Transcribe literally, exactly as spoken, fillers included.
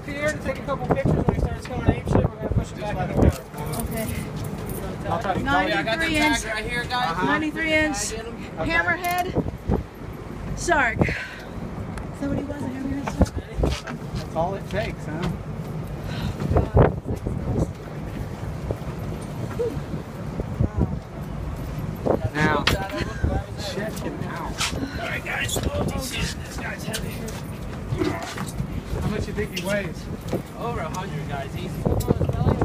here to take a couple pictures. When he starts going ape shit, we're going to push it back in the water. Okay. I'll try to ninety-three inch. Right here, guys. Uh-huh. ninety-three inch. Okay. Hammerhead. Shark. Somebody was a hammerhead shark. That's all it takes, huh? Now, check him out. Alright, guys. Oh, shit. This guy's heavy. How much you think he weighs? Over a hundred, guys. Easy.